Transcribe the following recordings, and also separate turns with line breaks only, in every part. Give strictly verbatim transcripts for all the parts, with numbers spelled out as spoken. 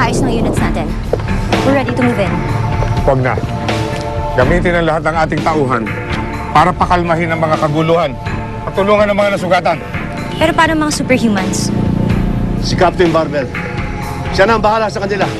pag-aayos ng units natin. We're ready to move in.
Huwag na. Gamitin ang lahat ng ating tauhan para pakalmahin ang mga kaguluhan at tulungan ang mga nasugatan.
Pero paano mga superhumans?
Si Captain Barbel. Siya na ang bahala sa kanila.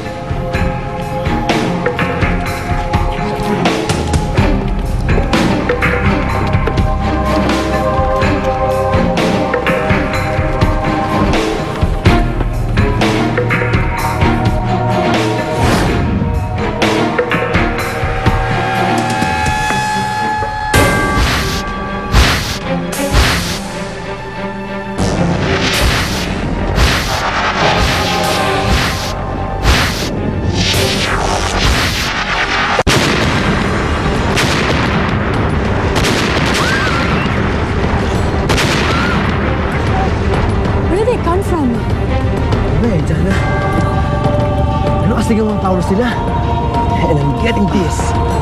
Sige mga towers sila. And I'm getting this.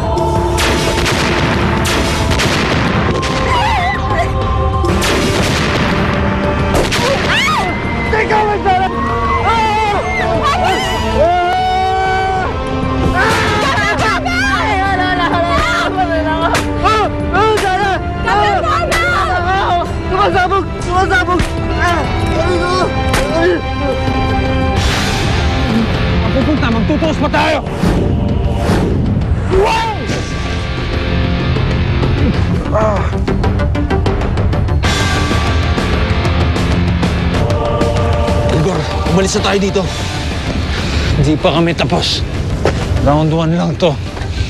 Take over, Sarah! Sumasabog! Sumasabog!
Pupunta, magtutuos pa tayo! Wow! Ah. Igor, umalis na tayo dito. Hindi pa kami tapos. Round one lang to.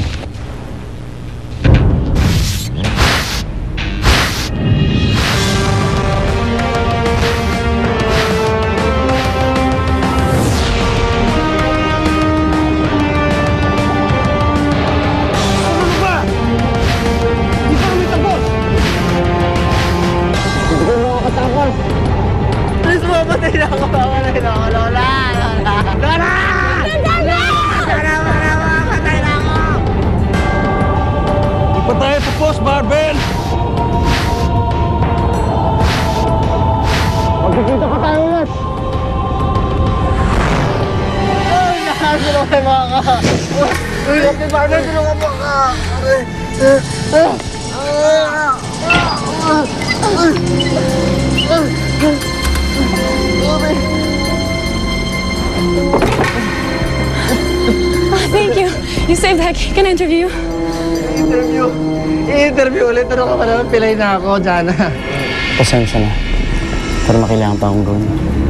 Thank you. You saved Heck. Can I interview you?
Interview? I-interview ulit. Ano ka pa naman? Pilay na ako, Jana.
Pasensya na. Pero makailangan pa akong gawin.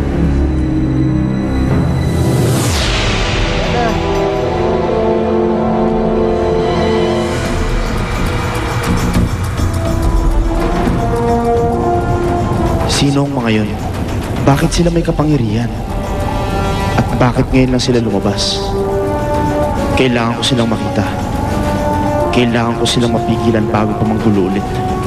Sino ang mga yun? Bakit sila may kapangyarihan? At bakit ngayon lang sila lumabas? Kailangan ko silang makita. Kailangan ko silang mapigilan bago pa manggulo ulit.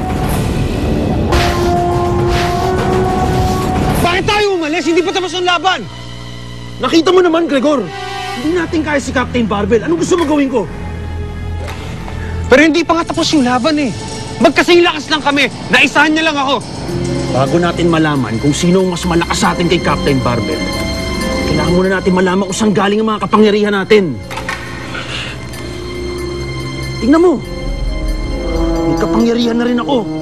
Bakit tayo umalis? Hindi pa tapos ang laban! Nakita mo naman, Gregor. Hindi natin kaya si Captain Barbel. Anong gusto mo gawin ko? Pero hindi pa nga tapos yung laban eh. Magkasing lakas lang kami. Naisahan niya lang ako. Bago natin malaman kung sino ang mas malakas sa atin kay Captain Barbel, kailangan muna natin malaman kung saan galing ang mga kapangyarihan natin. Tingnan mo. May kapangyarihan na rin ako.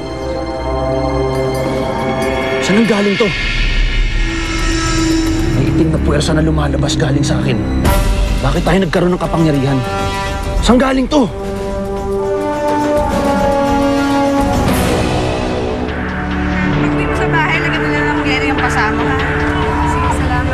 Saan ang galing to? May itim na puwersa na lumalabas galing sa akin. Bakit tayo nagkaroon ng kapangyarihan? Saan galing to?
Pag-uwi mo sa bahay, lagyan mo na lang ng yung pasama ka. Sige, salamat.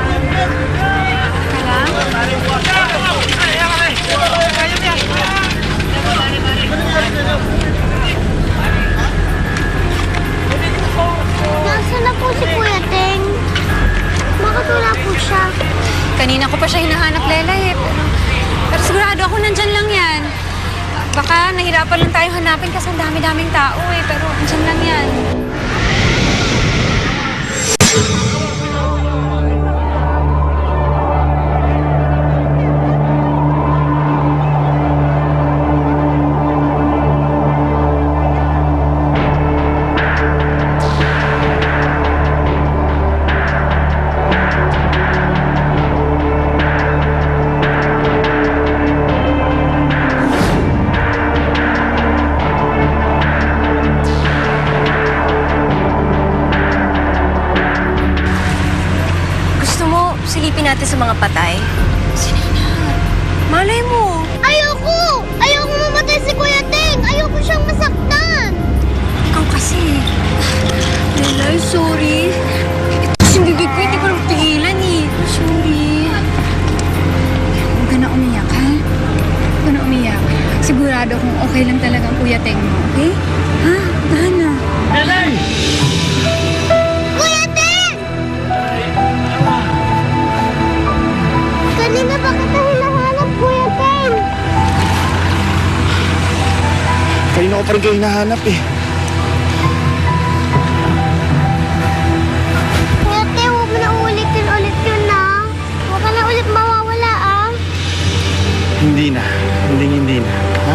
Nasaan na po si Kuya Teng? Bakit wala po siya?
Kanina ko pa siya hinahanap, Lelay eh. Pero, pero sigurado ako nandyan lang yan. Baka nahirapan lang tayo hanapin kasi ang dami-daming tao eh. Pero nandyan lang yan.
Hahanapin natin sa mga patay.
Sige na.
Malay mo.
Ayoko! Ayoko mamatay si Kuya Ting! Ayoko siyang masaktan!
Ikaw kasi. Lelay, sorry. Ito kasi bibig ko, hindi ko lang pigilan eh. Sorry. Huwag ka na umiyak, ha? Huwag ka na umiyak. Sigurado kung okay lang talaga ang Kuya Teng mo, okay? Ha? Dahan na.
Lelay!
Kuya Ting! Kanina ba kita hinahanap, Kuya Ting?
Kanina ko pa rin kayo hinahanap eh.
Kuya Ting, huwag mo na ulitin ulit yun, na. Huwag ka na ulit mawawala, ah.
Hindi na. Hindi, hindi na. Ha?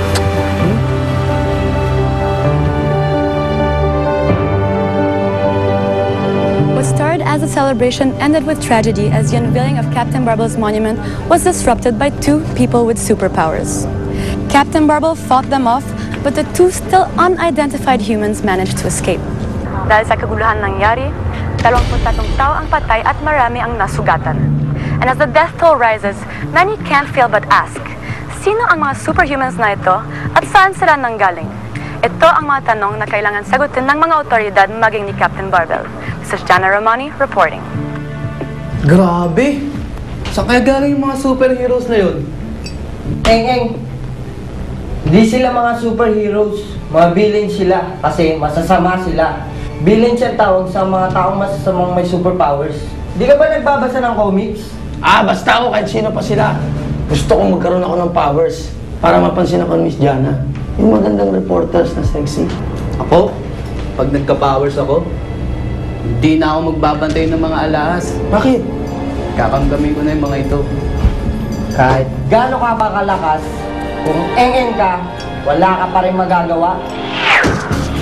What started as a celebration ended with tragedy as the unveiling of Captain Barbel's monument was disrupted by two people with superpowers. Captain Barbel fought them off, but the two still unidentified humans managed to escape. Dahil sa kaguluhan nangyari, dalawampu't tatlong tao ang patay at marami ang nasugatan. And as the death toll rises, many can't feel but ask, sino ang mga superhumans na ito at saan sila nanggaling? Ito ang mga tanong na kailangan sagutin ng mga otoridad maging ni Captain Barbel. This is Jana Romani reporting.
Grabe! Saan kaya galing yung mga superheroes na yun?
Eng, eng. Hindi sila mga superheroes. Mga villain sila kasi masasama sila. Villain siya tawag sa mga taong masasamang may superpowers. Di ka ba nagbabasa ng comics?
Ah, basta ako kahit sino pa sila. Gusto kong magkaroon ako ng powers para mapansin ako ni Miss Jana. Yung magandang reporters na sexy.
Ako? Pag nagka-powers ako, hindi na ako magbabantay ng mga alahas.
Bakit?
Kakamgamin ko na yung mga ito.
Kahit gaano ka ba kalakas, kung eng-eng ka, wala ka pa rin magagawa.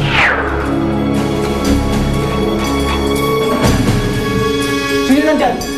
Sino nandyan?